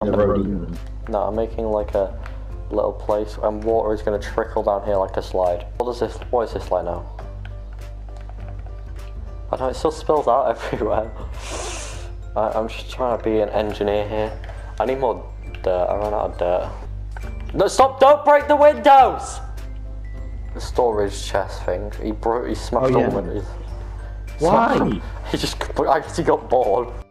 No, I'm making like a little place, and water is going to trickle down here like a slide. What is this like now? I know it still spills out everywhere. I'm just trying to be an engineer here. I need more dirt. I ran out of dirt. No, stop! Don't break the windows! The storage chest thing. He smashed all the windows. Why? I guess he got bored.